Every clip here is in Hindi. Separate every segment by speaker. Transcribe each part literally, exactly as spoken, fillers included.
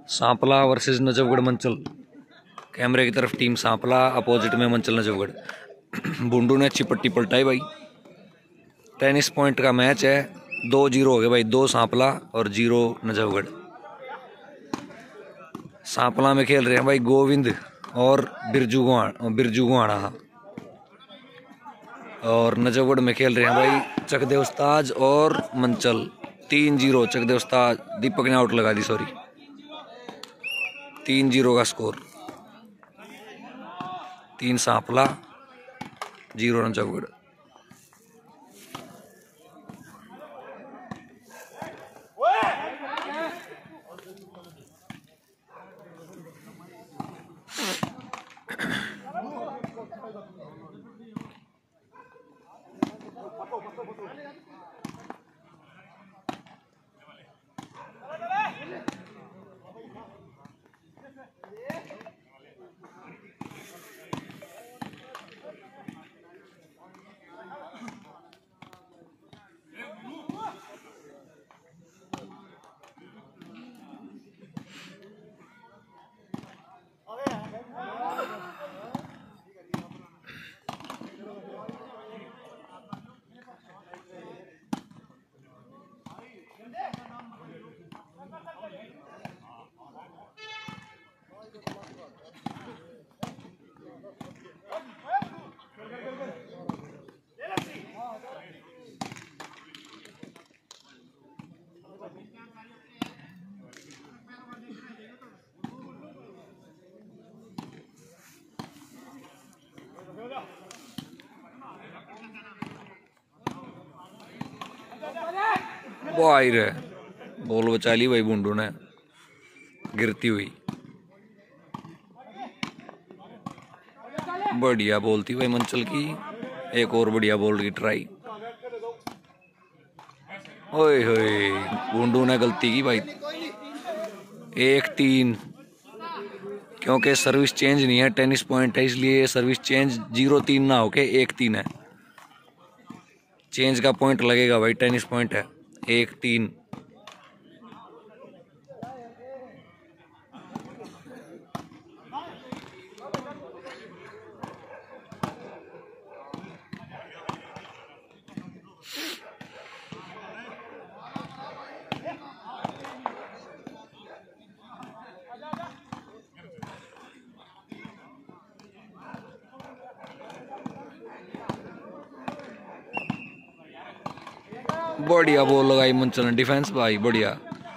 Speaker 1: सांपला वर्सेस नजफगढ़ मंचल। कैमरे की तरफ टीम सांपला, अपोजिट में मंचल नजफगढ़। बुंडू ने अच्छी पट्टी पलटाई भाई। टेनिस पॉइंट का मैच है। दो जीरो हो गए भाई, दो सांपला और जीरो नजफगढ़। सांपला में खेल रहे हैं भाई गोविंद और बिरजू गुआड़ा बिरजू गुआड़ा और नजफगढ़ में खेल रहे हैं भाई चकदे उस्ताद और मंचल। तीन जीरो चकदे उस्ताद, दीपक ने आउट लगा दी, सॉरी। तीन जीरो का स्कोर। तीन सांपला, जीरो नजफगढ़। वो आई रहे, बॉल बचा ली भाई बुंडू ने गिरती हुई। बढ़िया बॉल थी भाई मंचल की। एक और बढ़िया बॉल की ट्राई। ओए होए, बुंडू ने गलती की भाई। एक तीन, क्योंकि सर्विस चेंज नहीं है, टेनिस पॉइंट है, इसलिए सर्विस चेंज जीरो तीन ना होके एक तीन है। चेंज का पॉइंट लगेगा भाई, टेनिस पॉइंट है। एक तीन। बढ़िया बॉल लगाई मंचल ने, डिफेंस भाई बढ़िया।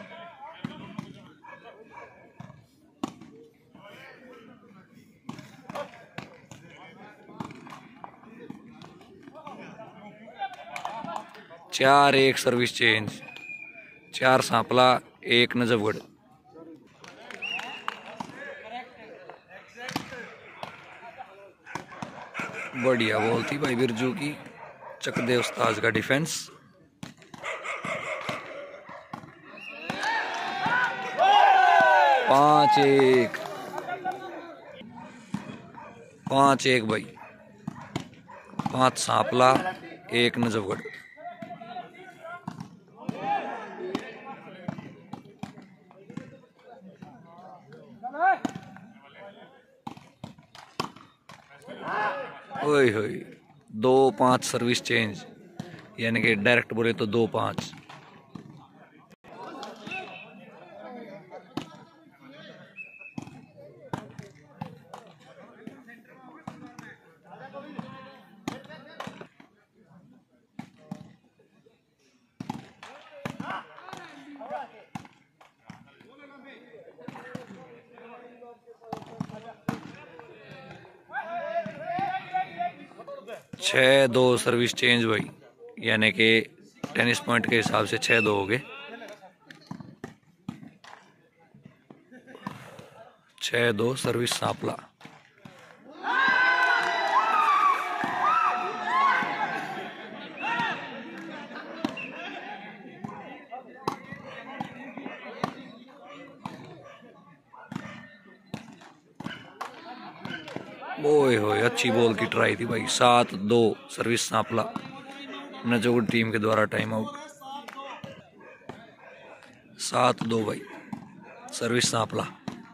Speaker 1: चार एक सर्विस चेंज। चार सांपला, एक नजफगढ़। बढ़िया बॉल थी भाई बिरजू की। चकदे उस्ताद का डिफेंस। पांच एक। पांच एक भाई। पांच सांपला, एक नजफगढ़। ओए होए, दो पांच सर्विस चेंज, यानी कि डायरेक्ट बोले तो दो पांच। छः दो सर्विस चेंज भाई, यानी कि टेनिस पॉइंट के हिसाब से छः दो हो गए। छः दो सर्विस सांपला। ओए होए, अच्छी बॉल की ट्राई थी भाई। सात दो सर्विस सांपला। नजफगढ़ टीम के द्वारा टाइम आउट। सात दो भाई, सर्विस सांपला।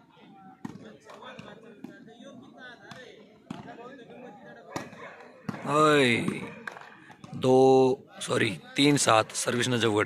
Speaker 1: ओए दो सॉरी तीन सात सर्विस नजफगढ़।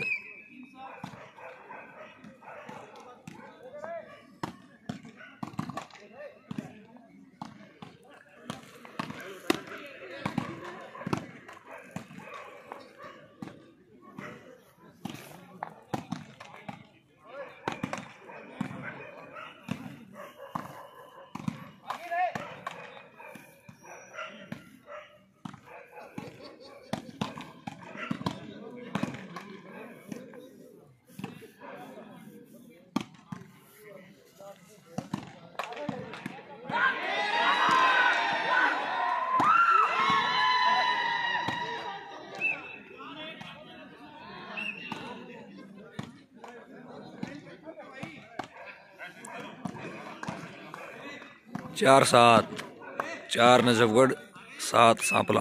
Speaker 1: चार सात, चार नजफगढ़, सात सांपला।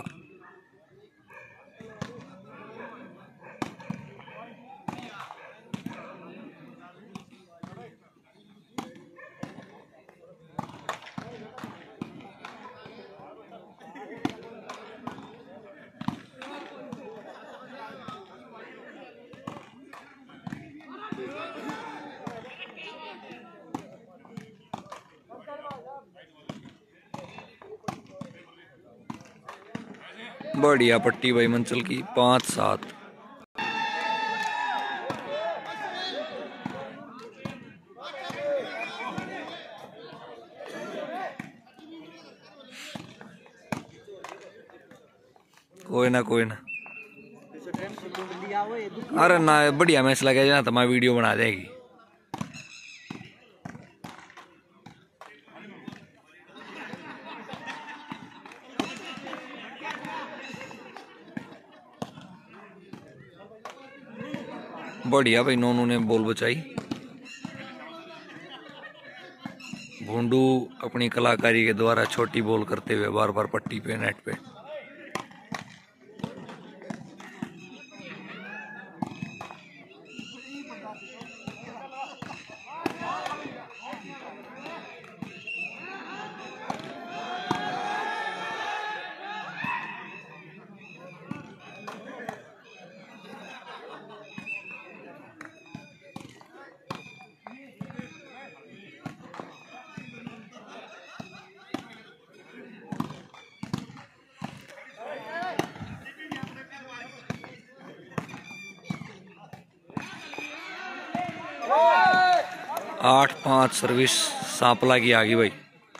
Speaker 1: बढ़िया पट्टी भाई मंचल की, पांच सात। कोई ना कोई ना, अरे ना बढ़िया मैच लगे जाना तो मैं वीडियो बना देगी। बढ़िया भाई नोनू ने बॉल बचाई। भूंडू अपनी कलाकारी के द्वारा छोटी बॉल करते हुए बार बार पट्टी पे नेट पे। आठ पांच सर्विस सांपला की आगे भाई।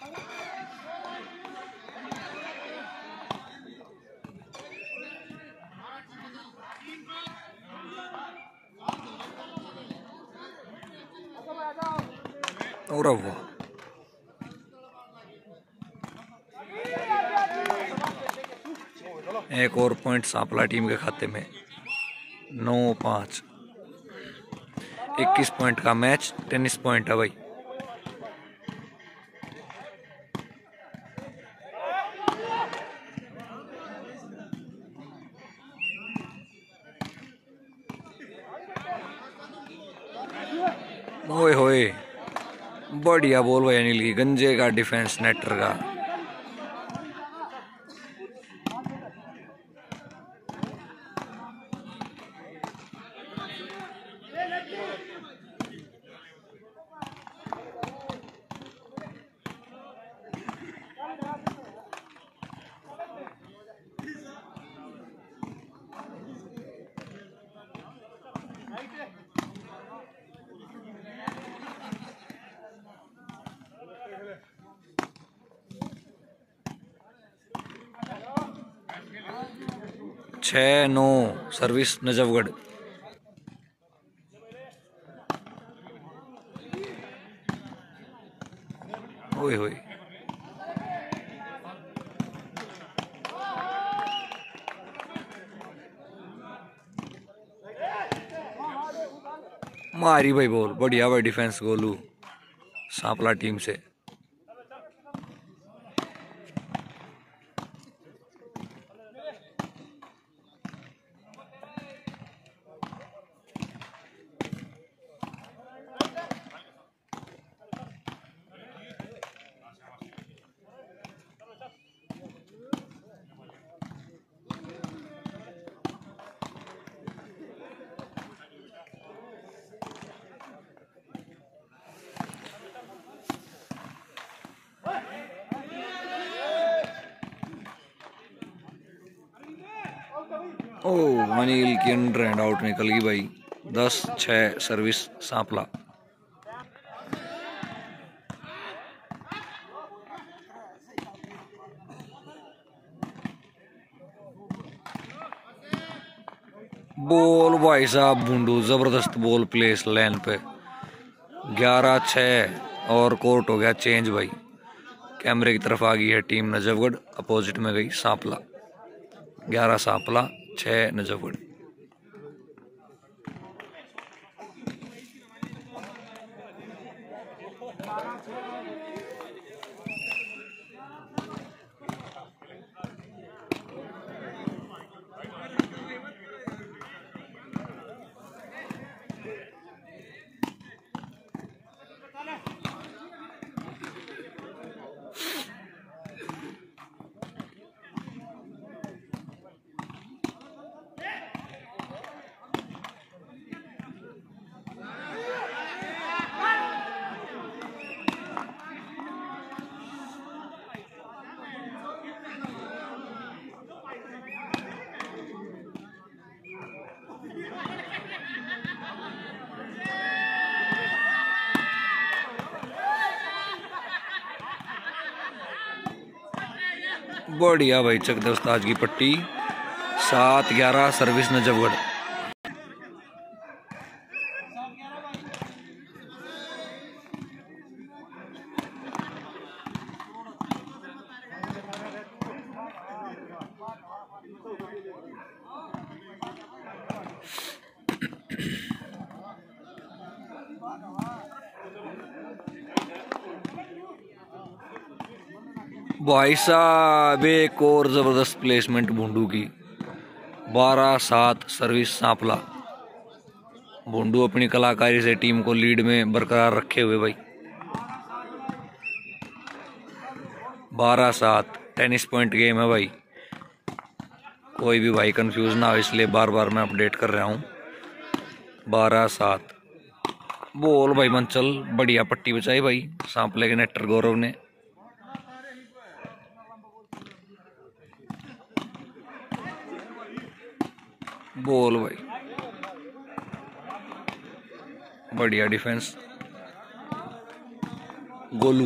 Speaker 1: और वाह, एक और पॉइंट सांपला टीम के खाते में। नौ पाँच, इक्कीस पॉइंट का मैच, टेनिस पॉइंट है भाई। ओए होए, बढ़िया बॉल भाई अनिल की, गंजे का डिफेंस नेटर का। छः नौ सर्विस नजफगढ़। ओए होए, मारी भाई बॉल, बढ़िया भाई डिफेंस गोलू सांपला टीम से। ओ अनिल की अंडर हैंड आउट निकल गई भाई। दस छः सर्विस सांपला। बॉल भाई साहब बूंडू जबरदस्त बॉल प्लेस लाइन पे। ग्यारह छः और कोर्ट हो गया चेंज भाई। कैमरे की तरफ आ गई है टीम नजफगढ़, अपोजिट में गई सांपला। ग्यारह सांपला छः नजफगढ़। बढ़िया भाई चक दे उस्ताद की पट्टी। सात ग्यारह सर्विस नजफगढ़। भाई साहब एक और जबरदस्त प्लेसमेंट भूंडू की। बारह सात सर्विस सांपला। भूंडू अपनी कलाकारी से टीम को लीड में बरकरार रखे हुए भाई। बारह सात टेनिस पॉइंट गेम है भाई। कोई भी भाई कंफ्यूज ना हो इसलिए बार बार मैं अपडेट कर रहा हूँ। बारह सात बोल भाई मंचल। बढ़िया पट्टी बचाई भाई सांपले के नेटर गौरव ने। बोल भाई बढ़िया डिफेंस। गोलू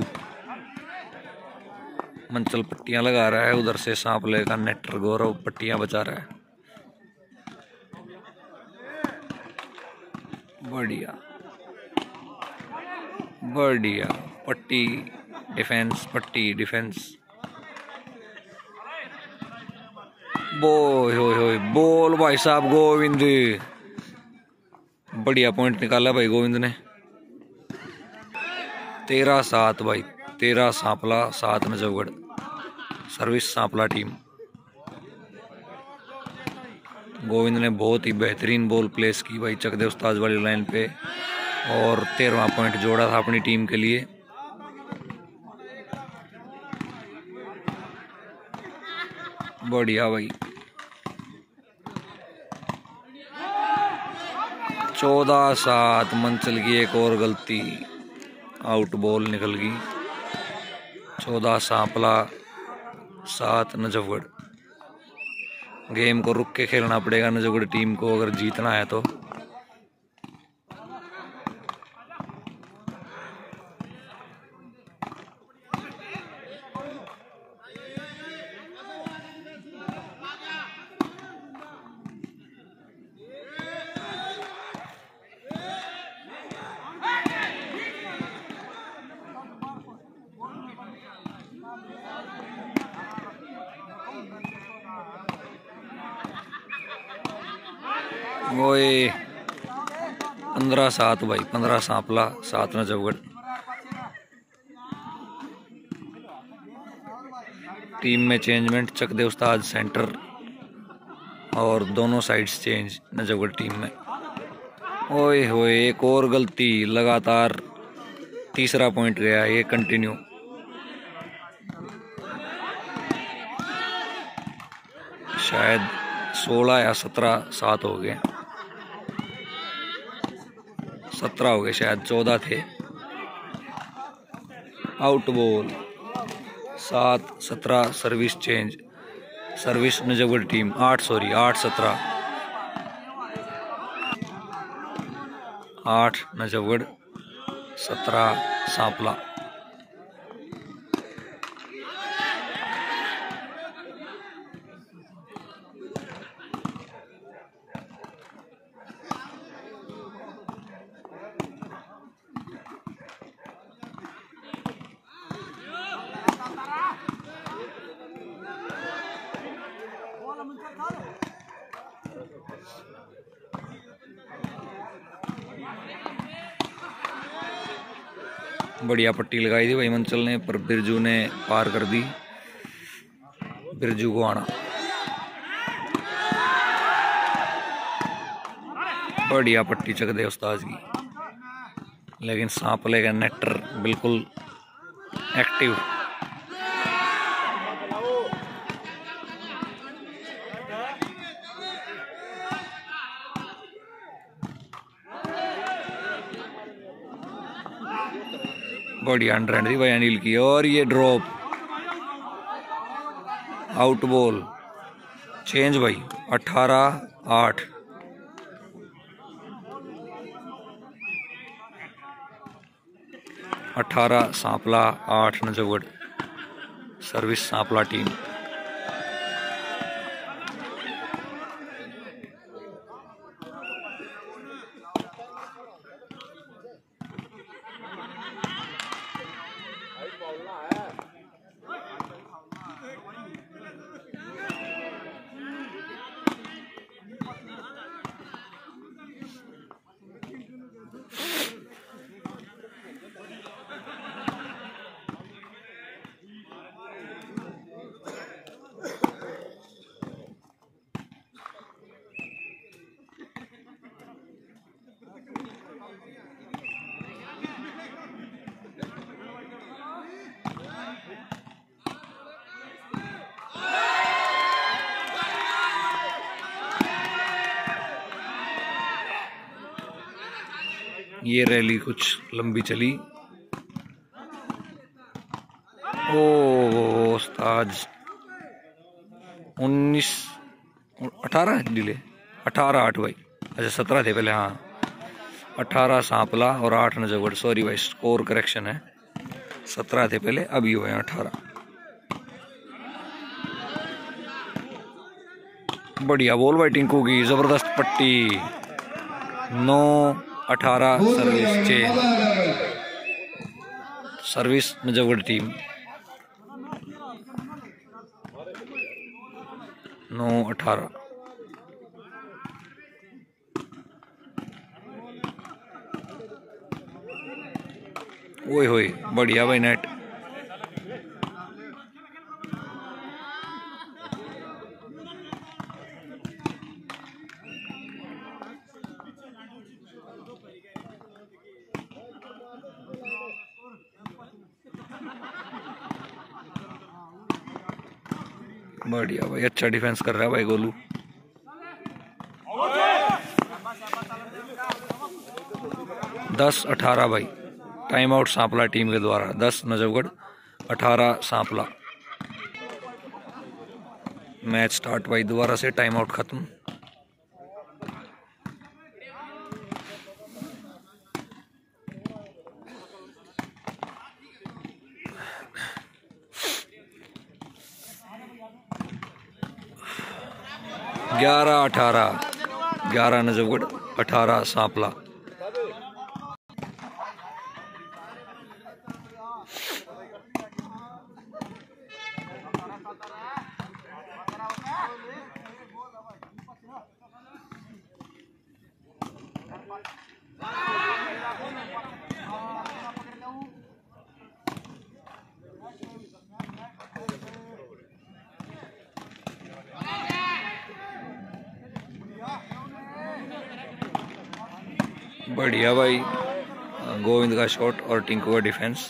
Speaker 1: मंचल पट्टियां लगा रहा है, उधर से सांपले का नेटर गौरव पट्टियां बचा रहा है। बढ़िया बढ़िया पट्टी डिफेंस पट्टी डिफेंस। बोय हो हो बोल भाई साहब गोविंद। बढ़िया पॉइंट निकाला भाई गोविंद ने। तेरह सात भाई। तेरह सांपला सात नजफगढ़। Service Sampla team. गोविंद ने बहुत ही बेहतरीन बॉल प्लेस की भाई चक दे उस्ताद वाली लाइन पे और तेरहवां पॉइंट जोड़ा था अपनी टीम के लिए। बढ़िया भाई। चौदह सात मंचल की एक और गलती, आउट बॉल निकल गई। चौदह सांपला सात नजफगढ़। गेम को रुक के खेलना पड़ेगा नजफगढ़ टीम को अगर जीतना है तो। ओए पंद्रह सात भाई। पंद्रह सांपला सात नजफगढ़। टीम में चेंजमेंट चक दे उस्ताद सेंटर और दोनों साइड्स चेंज नजफगढ़ टीम में। ओए होए एक और गलती। लगातार तीसरा पॉइंट गया ये कंटिन्यू। शायद सोलह या सत्रह सात हो गए। सत्रह हो गए शायद, चौदह थे। Out ball. सात सत्रह service change. Service Najafgarh team. आठ सॉरी आठ सत्रह, आठ नजफगढ़, सत्रह सांपला। बढ़िया पट्टी लगाई थी भाई मंचल ने, पर बिरजू ने पार कर दी। बिरजू को आना बढ़िया पट्टी चक दे उस्ताद की, लेकिन सांपले का नेटर बिल्कुल एक्टिव। बढ़िया अंडर थी भाई अनिल की, और ये ड्रॉप आउट बॉल। चेंज भाई अठारह आठ। अठारह सांपला, आठ नजफगढ़। Service Sampla team. ये रैली कुछ लंबी चली। ओ उस्ताद उन्नीस अठारह डिले, अठारह आठ भाई। अच्छा सत्रह थे पहले, हाँ अठारह सांपला और आठ नजफगढ़। सॉरी भाई स्कोर करेक्शन है, सत्रह थे पहले, अभी हुए हैं अठारह। बढ़िया बॉल भाई टिंकू की, जबरदस्त पट्टी। नौ अठारह service change. Service Najafgarh team. नौ अठारह। ओए होए बढ़िया भाई नेट। बढ़िया भाई, अच्छा डिफेंस कर रहा है भाई गोलू। दस अठारह भाई, टाइम आउट सांपला टीम के द्वारा। दस नजफगढ़, अठारह सांपला। मैच स्टार्ट भाई, दोबारा से टाइम आउट खत्म। ग्यारह अठारह, ग्यारह नजफगढ़, अठारह सांपला। बढ़िया भाई, गोविंद का शॉट और टिंकू का डिफेंस।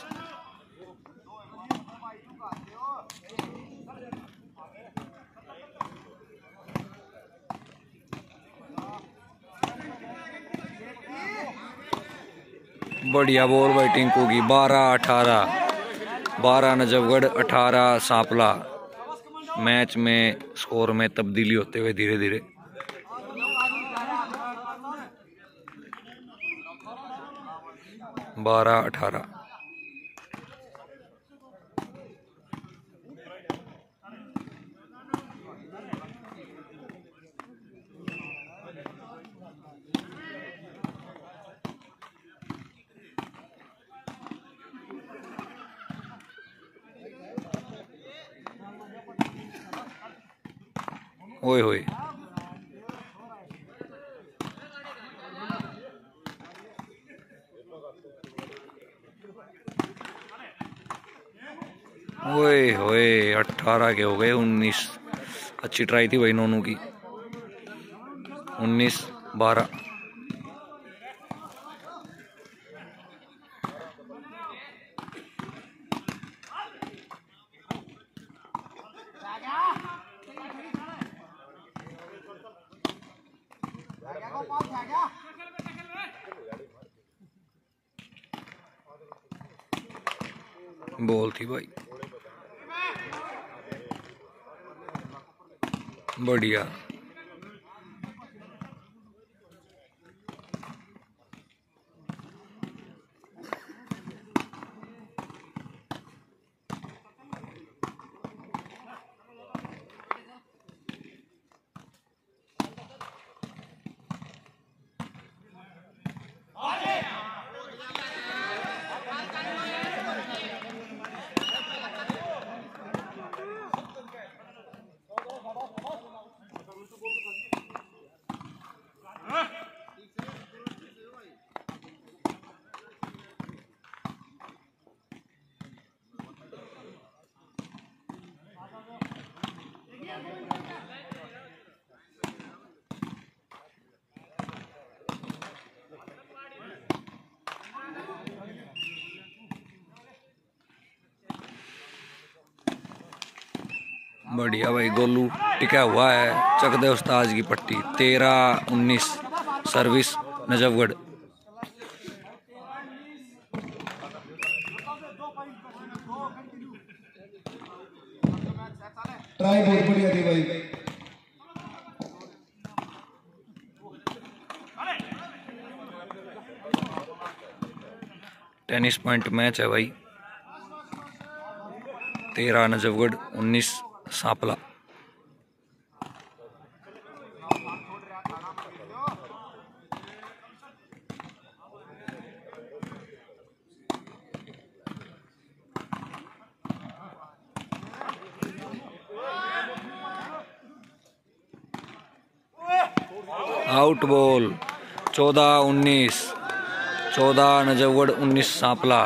Speaker 1: बढ़िया बॉल भाई टिंकू की। बारह अठारह, बारह नजफगढ़, अठारह सांपला। मैच में स्कोर में तब्दीली होते हुए धीरे धीरे। बारह अठारह। ओए होए, ओए होए, अठारह के हो गए उन्नीस। अच्छी ट्राई थी भाई नोनू की। उन्नीस बारह। बॉल थी भाई, बढ़िया। बढ़िया भाई, गोलू टिका हुआ है। चक दे उस्ताद की पट्टी। तेरह उन्नीस सर्विस नजफगढ़।
Speaker 2: ट्राई बहुत बढ़िया थी भाई।
Speaker 1: टेनिस पॉइंट मैच है भाई। तेरह नजफगढ़, उन्नीस सांपला। Out ball. चौदह उन्नीस। चौदह नजफगढ़, उन्नीस सांपला।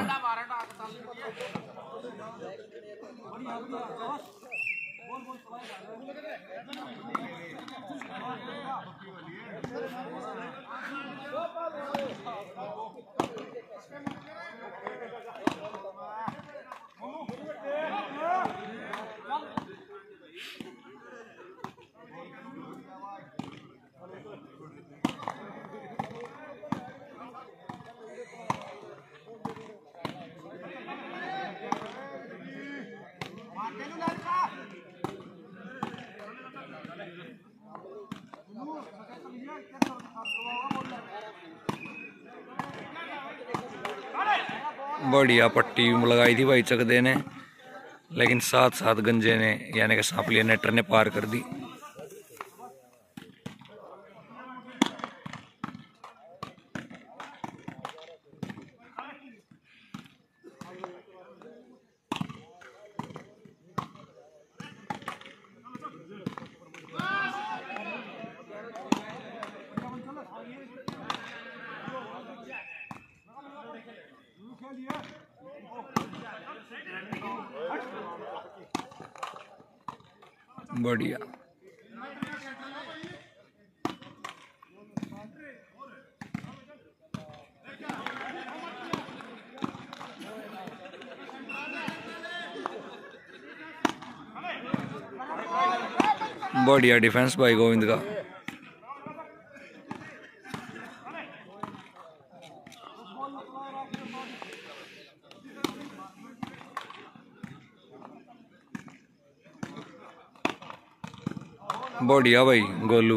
Speaker 1: बढ़िया पट्टी लगाई थी भाई चकदे ने, लेकिन साथ साथ गंजे ने यानी कि सांपलिया नेटर ने पार कर दी। बढ़िया। बढ़िया डिफेंस भाई गोविंद का। बढ़िया भाई गोलू।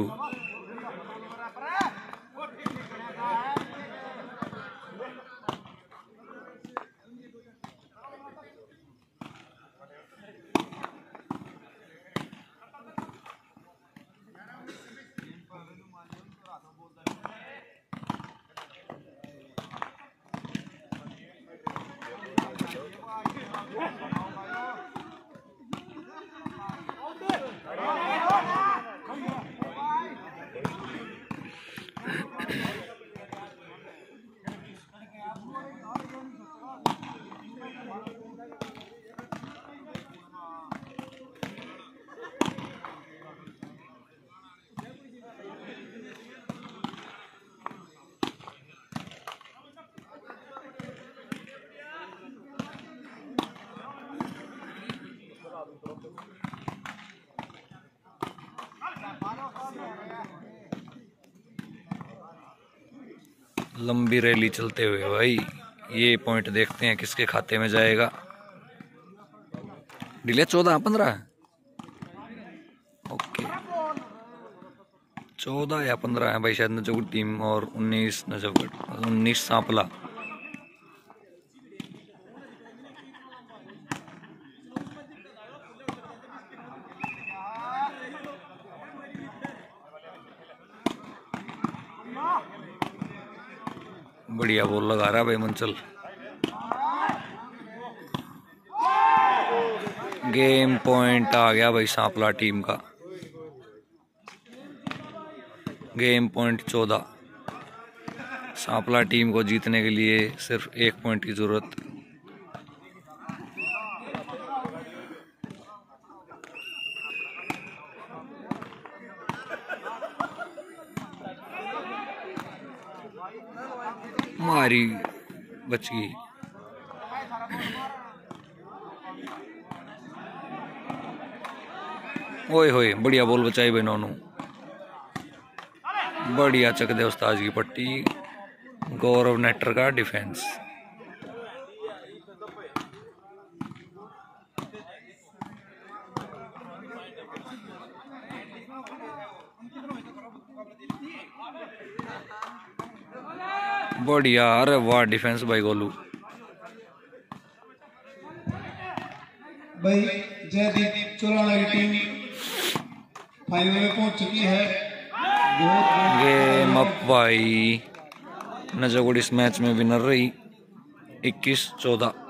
Speaker 1: लंबी रैली चलते हुए भाई ये पॉइंट देखते हैं किसके खाते में जाएगा। डिले चौदह पंद्रह ओके चौदह या पंद्रह है भाई शायद नजफगढ़ टीम और उन्नीस नजफगढ़ उन्नीस सांपला। बढ़िया बॉल लगा रहा है भाई मंचल। गेम पॉइंट आ गया भाई सांपला टीम का। गेम पॉइंट चौदह। सांपला टीम को जीतने के लिए सिर्फ एक पॉइंट की जरूरत। मारी बच गई। ओए होए बढ़िया बॉल बचाई भाई नोनू। बढ़िया चक दे उस्ताद की पट्टी। गौरव नेटर का डिफेंस। बढ़िया अरे वाह डिफेंस भाई गोलू।
Speaker 2: भाई जयदीप चोराना की टीम फाइनल में पहुंच चुकी है।
Speaker 1: गेम अप भाई। नजफगढ़ इस मैच में विनर रही इक्कीस चौदह।